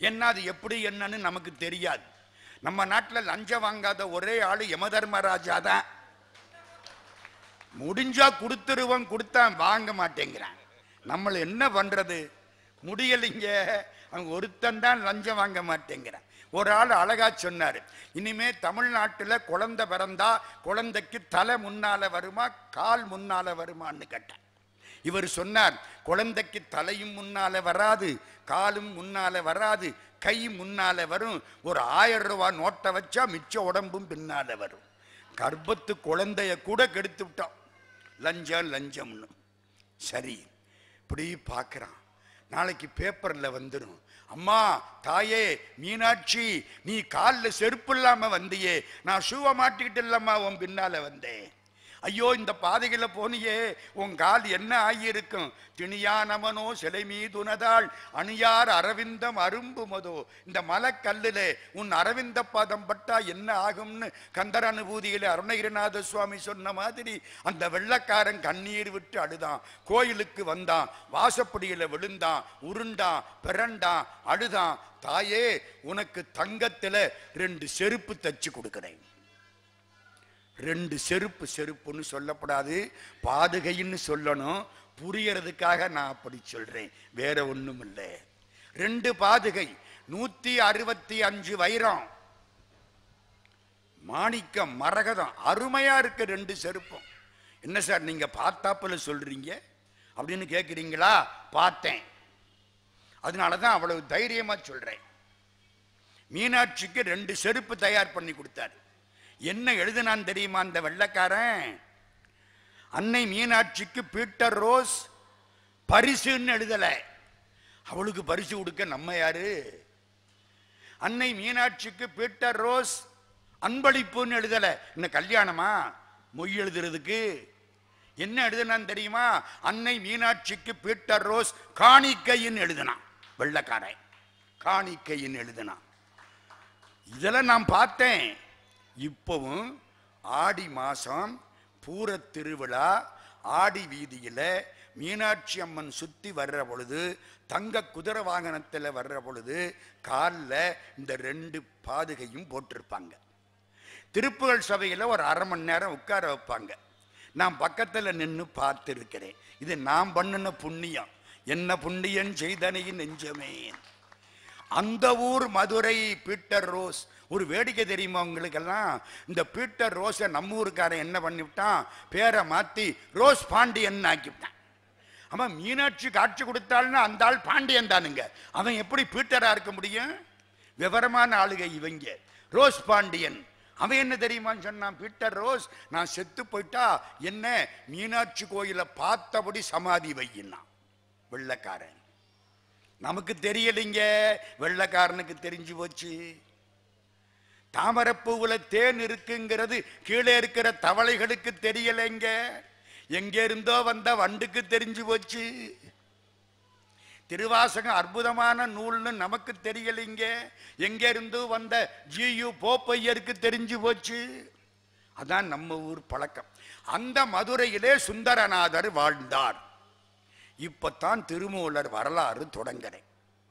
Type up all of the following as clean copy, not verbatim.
என்ன அது எப்படி என்னன்னு நமக்கு தெரியாது. நம்ம நாட்டில் லஞ்சம் வாங்காத ஒரே ஆளு யமதர்மராஜா தான். முடிஞ்சா கொடுத்துருவோம், கொடுத்தா வாங்க மாட்டேங்கிறான். நம்மள என்ன பண்றது, முடியலைங்க. அவங்க ஒருத்தன் தான் லஞ்சம் வாங்க மாட்டேங்கிறான். ஒரு ஆள் அழகா சொன்னாரு, இனிமே தமிழ்நாட்டில் குழந்தை பிறந்தா குழந்தைக்கு தலை முன்னால வருமா கால் முன்னால வருமான்னு கேட்டான். இவர் சொன்னார், குழந்தைக்கு தலையும் முன்னால வராது, காலும் முன்னால வராது, கை முன்னால வரும். ஒரு 1000 ரூபாய் நோட்டை வச்சா மிச்ச உடம்பும் பின்னால வரும். கர்ப்பத்து குழந்தைய கூட கெடுத்து விட்டோம் லஞ்சம் லஞ்சம்னு. சரி, இப்படி பார்க்குறான். நாளைக்கு பேப்பரில் வந்துடும், அம்மா தாயே மீனாட்சி, நீ காலில் செருப்பு இல்லாம வந்தியே, நான் ஷூவை மாட்டிக்கிட்டு இல்லம்மா உன் பின்னால வந்தேன். ஐயோ, இந்த பாதைகளை போனியே, உன் கால் என்ன ஆகியிருக்கும். திணியானவனோ சிலை மீதுனதாள் அணியார் அரவிந்தம் அரும்புமதோ. இந்த மலைக்கல்லில் உன் அரவிந்த பாதம் பட்டா என்ன ஆகும்னு கந்தர் அனுபூதியில அருணகிரிநாத சுவாமி சொன்ன மாதிரி அந்த வெள்ளக்காரன் கண்ணீர் விட்டு அழுதான். கோயிலுக்கு வந்தான், வாசப்படியில விழுந்தான், உருண்டான், பிறண்டான், அழுதான். தாயே, உனக்கு தங்கத்துல 2 செருப்பு தச்சு கொடுக்கிறேன். 2 செருப்பு, செருப்புன்னு சொல்லப்படாது, பாதுகைன்னு சொல்லணும். புரியறதுக்காக நான் அப்படி சொல்றேன், வேற ஒண்ணும் இல்லை. 2 பாதுகை, 165 வைரம், மாணிக்கம், மரகதம், அருமையா இருக்கு 2 செருப்பும். என்ன சார் நீங்க பார்த்தாப்புல சொல்றீங்க அப்படின்னு கேட்குறீங்களா? பார்த்தேன், அதனாலதான் அவ்வளவு தைரியமா சொல்றேன். மீனாட்சிக்கு 2 செருப்பு தயார் பண்ணி கொடுத்தாரு. என்ன எழுதுனான் தெரியுமா அந்த வெள்ளக்காரன்? அன்னை மீனாட்சிக்கு பீட்டர் ரோஸ் பரிசுன்னு எழுதல. அவளுக்கு பரிசு கொடுக்க நம்ம யாரு? அன்னை மீனாட்சிக்கு பீட்டர் ரோஸ் அன்பளிப்புன்னு எழுதல. என்ன கல்யாணமா மொய் எழுதுறதுக்கு? என்ன எழுதுனான் தெரியுமா? அன்னை மீனாட்சிக்கு பீட்டர் ரோஸ் காணிக்கைன்னு எழுதுனான் வெள்ளக்காரன். காணிக்கைன்னு எழுதுனான். இதெல்லாம் நான் பார்த்தேன். இப்பவும் ஆடி மாசம் பூர திருவிழா, ஆடி வீதியில மீனாட்சி அம்மன் சுத்தி வர்ற பொழுது, தங்க குதிரை வாகனத்தில் வர்ற பொழுது காலில் இந்த 2 பாதுகையும் போட்டிருப்பாங்க. திருப்புகழ் சபையில் ஒரு அரை மணி நேரம் உட்கார வைப்பாங்க. நான் பக்கத்தில் நின்று பார்த்துருக்கிறேன். இது நான் பண்ணின புண்ணியம். என்ன புண்ணியம் செய்தனையின் நெஞ்சமே. அந்த ஊர் மதுரை பீட்டர் ரோஸ். ஒரு வேடிக்கை தெரியுமா உங்களுக்கெல்லாம்? இந்த பீட்டர் ரோஸை நம்ம ஊருக்காரன் என்ன பண்ணிவிட்டான், பேரை மாற்றி ரோஸ் பாண்டியன் ஆக்கிவிட்டான். அவன் மீனாட்சி காட்சி கொடுத்தாள்னா அந்த ஆள் பாண்டியன் தானுங்க. அவன் எப்படி பீட்டரா இருக்க முடியும்? விவரமான ஆளுகை இவங்க. ரோஸ் பாண்டியன். அவன் என்ன தெரியுமான்னு சொன்னான், பீட்டர் ரோஸ், நான் செத்து போயிட்டா என்ன மீனாட்சி கோயிலை பார்த்தபடி சமாதி வையினா. வெள்ளக்காரன். நமக்கு தெரியலைங்க, வெள்ளக்காரனுக்கு தெரிஞ்சு போச்சு. தாமரப்பூவுல தேன் இருக்குங்கிறது கீழே இருக்கிற தவளைகளுக்கு தெரியலைங்க. எங்க இருந்தோ வந்த வண்டுக்கு தெரிஞ்சு போச்சு. திருவாசகம் அற்புதமான நூல்னு நமக்கு தெரியலைங்க. எங்க இருந்து வந்த ஜியு போப்பையருக்கு தெரிஞ்சு போச்சு. அதான் நம்ம ஊர் பழக்கம். அந்த மதுரையிலே சுந்தரநாதர் வாழ்ந்தார். இப்பத்தான் திருமூலர் வரலாறு தொடங்குறேன்.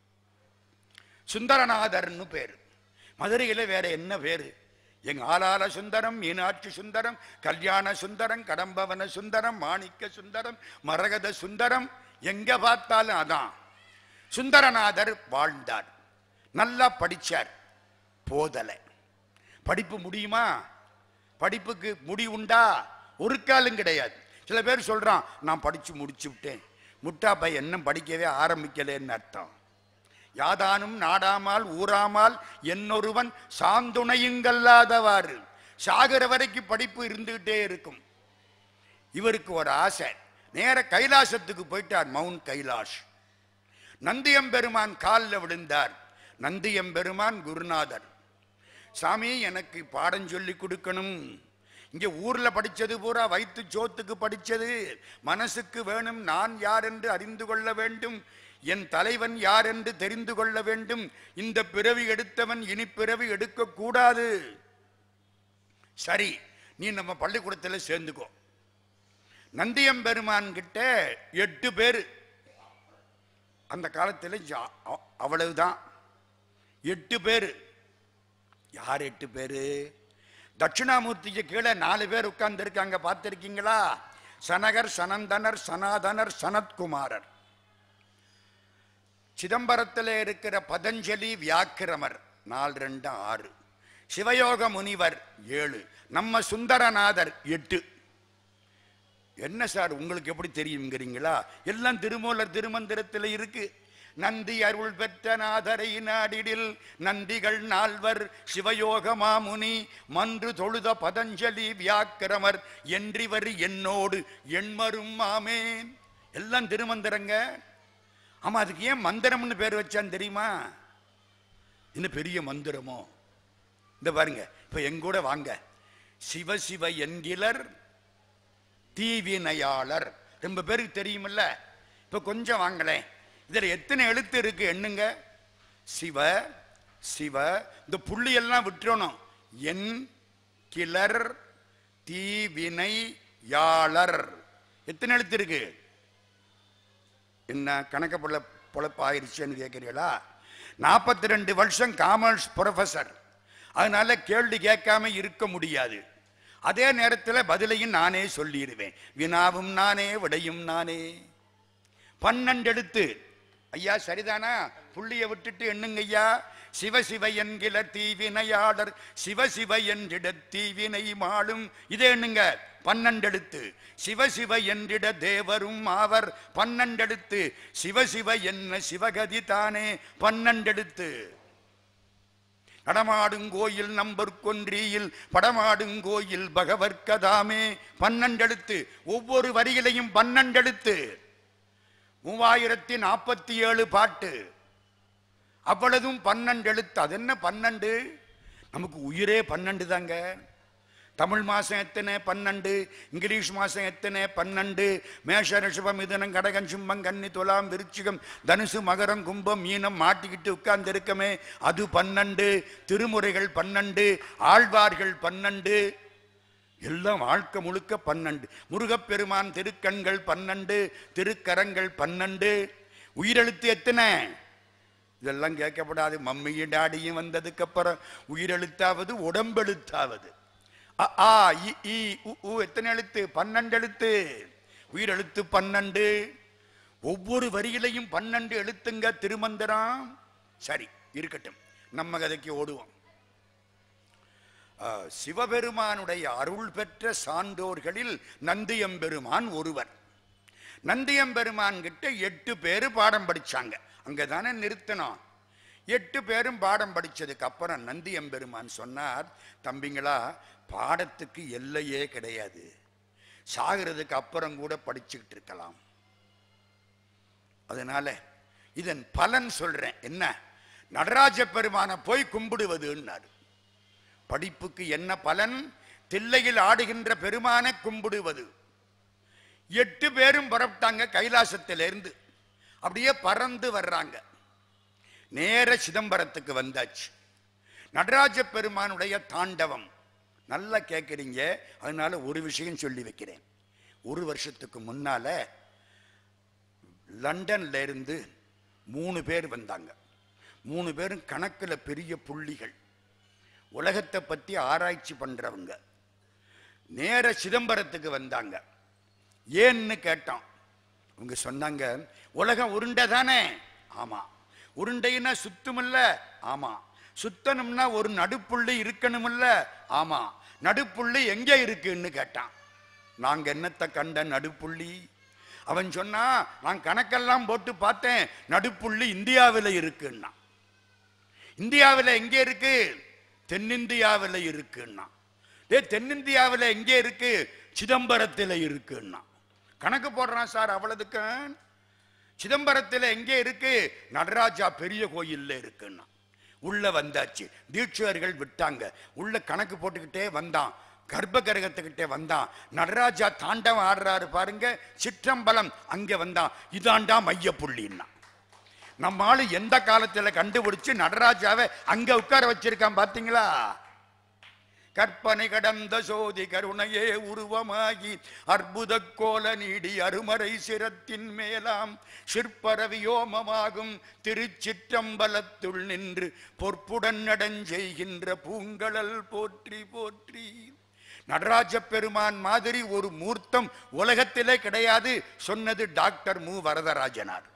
சுந்தரநாதர்னு பேரு. மதுரையில வேற என்ன பேரு? எங்க ஆளால சுந்தரம், மீனாட்சி சுந்தரம், கல்யாண சுந்தரம், கடம்பவன சுந்தரம், மாணிக்க சுந்தரம், மரகத சுந்தரம், எங்க பார்த்தாலும் அதான். சுந்தரநாதர் வாழ்ந்தார். நல்லா படிச்சார். போதலை. படிப்பு முடியுமா? படிப்புக்கு முடிவுண்டா? ஒரு காலம் கிடையாது. சில பேர் சொல்றான், நான் படிச்சு முடிச்சு விட்டேன். முட்டாப்பை என்ன படிக்கவே ஆரம்பிக்கலன்னு அர்த்தம். யாதானும் நாடாமால் ஊராமால் என்னொருவன் சாந்துணையுங்கல்லாதவாறு. சாகர வரைக்கும் படிப்பு இருந்துகிட்டே இருக்கும். இவருக்கு ஒரு ஆசை, நேர கைலாசத்துக்கு போயிட்டார். மவுண்ட் கைலாஷ். நந்தியம்பெருமான் காலில் விழுந்தார். நந்தியம்பெருமான் குருநாதர். சாமி, எனக்கு பாடம் சொல்லி கொடுக்கணும். இங்க ஊர்ல படிச்சது பூரா வயிற்று சோத்துக்கு படிச்சது. மனசுக்கு வேணும், நான் யார் என்று அறிந்து கொள்ள வேண்டும், என் தலைவன் யார் என்று தெரிந்து கொள்ள வேண்டும். இந்த பிறவி எடுத்தவன் இனி பிறவி எடுக்க கூடாது. சரி, நீ நம்ம பள்ளிக்கூடத்தில் சேர்ந்துக்கோ. நந்தியம்பெருமான் கிட்ட 8 பேர். அந்த காலத்தில் அவ்வளவுதான். 8 பேரு. யார் 8 பேரு? தட்சிணாமூர்த்திக்கு கீழே 4 பேர் உட்கார்ந்து இருக்காங்க, பார்த்திருக்கீங்களா? சனகர், சனந்தனர், சனாதனர், சனத்குமாரர். சிதம்பரத்தில் இருக்கிற பதஞ்சலி வியாக்கிரமர் 4 2 6, சிவயோக முனிவர் 7, நம்ம சுந்தரநாதர் 8. என்ன சார் உங்களுக்கு எப்படி தெரியுங்கிறீங்களா? எல்லாம் திருமூலர் திருமந்திரத்தில் இருக்கு. நந்தி அருள் பெற்ற நாதரை நாடிடில் நந்திகள் 4வர் சிவயோக மாமுனி மன்று தொழுத பதஞ்சலி வியாக்கிரமர் என்றிவர் என்னோடு எண்மரும் ஆமேன். எல்லாம் திருமந்திரங்க. ஆமா, அதுக்கு ஏன் மந்திரம்னு பேர் வச்சான்னு தெரியுமா? இன்னும் பெரிய மந்திரமோ? இந்த பாருங்க, இப்ப எங்கூட வாங்க. சிவ சிவ என்கிலர் தீவினையாளர். ரொம்ப பேருக்கு தெரியுமில்ல. இப்ப கொஞ்சம் வாங்களேன். இதுல எத்தனை எழுத்து இருக்கு எண்ணுங்க. சிவ சிவ, இந்த புள்ளி எல்லாம் விட்டுறணும். என் கிளர் தீவினையாளர். எத்தனை எழுத்து இருக்கு? என்ன கணக்க பொழப்பு ஆயிடுச்சுன்னு கேட்கிறீங்களா? 42 வருஷம் காமர்ஸ் ப்ரொஃபசர். அதனால கேள்வி கேட்காம இருக்க முடியாது. அதே நேரத்தில் பதிலையும் நானே சொல்லிடுவேன். வினாவும் நானே, விடையும் நானே. 12 எழுத்து. ஐயா சரிதானா? புள்ளியை விட்டுட்டு எண்ணுங்க ஐயா. சிவ சிவ என்கிற தீவினையாளர் சிவ சிவ என்றிட தீவினை மாளும். இதே எண்ணுங்க. 12 எழுத்து. சிவ சிவ என்றிட தேவரும் ஆவர். 12 எழுத்து. சிவ சிவ என்ன சிவகதி தானே. 12 எழுத்து. நடமாடுங்கோயில் நம்பர்கொன்றியில் படமாடுங்கோயில் பகவர்கதாமே. 12 எழுத்து. ஒவ்வொரு வரியிலையும் 12 எழுத்து. 3047 பாட்டு. அவ்வளவும் 12 எழுத்து. அது என்ன 12? நமக்கு உயிரே 12 தாங்க. தமிழ் மாசம் எத்தனை? 12. இங்கிலீஷ் மாசம் எத்தனை? 12. மேஷ ரிஷபம் மிதுனம் கடகம் சிம்மம் கன்னி துலாம் விருச்சிகம் தனுசு மகரம் கும்பம் மீனம் மாட்டிக்கிட்டு உட்கார்ந்து இருக்கமே, அது 12. திருமுறைகள் 12, ஆழ்வார்கள் 12, எல்லாம் வாழ்க்கை முழுக்க 12. முருகப்பெருமான் திருக்கண்கள் 12, திருக்கரங்கள் 12. உயிரெழுத்து எத்தனை? இதெல்லாம் கேட்கப்படாது. மம்மியும் டாடியும் வந்ததுக்கு அப்புறம் உயிரெழுத்தாவது உடம்பெழுத்தாவது. ஆ இ உ எத்தனை எழுத்து? 12 எழுத்து. உயிரெழுத்து 12. ஒவ்வொரு வரியிலையும் 12 எழுத்துங்க திருமந்திரம். சரி இருக்கட்டும், நம்ம கதைக்கு ஓடுவோம். சிவபெருமானுடைய அருள் பெற்ற சான்றோர்களில் நந்தியம்பெருமான் ஒருவர். நந்தியம்பெருமான் கிட்ட 8 பேரு பாடம் படிச்சாங்க. அங்கதானே நிறுத்தணும். 8 பேரும் பாடம் படிச்சதுக்கு அப்புறம் நந்தியம்பெருமான் சொன்னார், தம்பிங்களா, பாடத்துக்கு எல்லையே கிடையாது. சாகிறதுக்கு அப்புறம் கூட படிச்சுக்கிட்டு இருக்கலாம். அதனால இதன் பலன் சொல்றேன். என்ன? நடராஜ பெருமான போய் கும்பிடுவதுன்னாரு. படிப்புக்கு என்ன பலன்? தில்லையில் ஆடுகின்ற பெருமானை கும்பிடுவது. 8 பேரும் புறப்பட்டாங்க கைலாசத்திலிருந்து. அப்படியே பறந்து வர்றாங்க. நேர சிதம்பரத்துக்கு வந்தாச்சு. நடராஜ பெருமானுடைய தாண்டவம் நல்லா கேட்குறீங்க. அதனால ஒரு விஷயம் சொல்லி வைக்கிறேன். 1 வருஷத்துக்கு முன்னால லண்டன்ல இருந்து 3 பேர் வந்தாங்க. 3 பேரும் கணக்கில் பெரிய புள்ளிகள், உலகத்தை பற்றி ஆராய்ச்சி பண்றவங்க. நேர சிதம்பரத்துக்கு வந்தாங்க. ஏன்னு கேட்டோம். அவங்க சொன்னாங்க, உலகம் உருண்டை தானே? ஆமா. உருண்டைன்னா சுத்துமில்ல? ஆமா. சுத்தணும்னா ஒரு நடுப்புள்ளி இருக்கணுமில்ல? ஆமா. நடுப்புள்ளி எங்க இருக்குன்னு கேட்டான். நாங்க என்னத்தை கண்ட நடுப்புள்ளி? அவன் சொன்னா, நான் கணக்கெல்லாம் போட்டு பார்த்தேன், நடுப்புள்ளி இந்தியாவில் இருக்குன்னா. இந்தியாவில் எங்கே இருக்கு? தென்னிந்தியாவில் இருக்குன்னா. தென்னிந்தியாவில் எங்கே இருக்கு? சிதம்பரத்தில் இருக்குன்னா. கணக்கு போடுறான் சார். அவ்வளவுக்கு சிதம்பரத்தில் எங்கே இருக்கு? நடராஜா பெரிய கோயில்ல இருக்குன்னா. உள்ள வந்தாச்சு. தீட்சிதர்கள் விட்டாங்க. உள்ள கணக்கு போட்டுக்கிட்டே வந்தான். கர்ப்ப கிரகத்துக்கிட்டே வந்தான். நடராஜா தாண்டவம் ஆடுறாரு பாருங்க, சிற்றம்பலம். அங்க வந்தான். இதாண்டா மைய புள்ளின்னா. நம்ம ஆளு எந்த காலத்துல கண்டுபிடிச்சு நடராஜாவை அங்க உட்கார வச்சிருக்கான் பாத்தீங்களா? கற்பனை கடந்த சோதி கருணையே உருவமாகி அற்புத கோல நீடி அருமறை சிரத்தின் மேலாம் சிற்பரவியோமமாகும் திருச்சிற்றம்பலத்துள் நின்று பொற்புடன் நடஞ்செய்கின்ற பூங்கழல் போற்றி போற்றி. நடராஜ பெருமான் மாதிரி ஒரு மூர்த்தம் உலகத்திலே கிடையாது சொன்னது டாக்டர் மு வரதராஜனார்.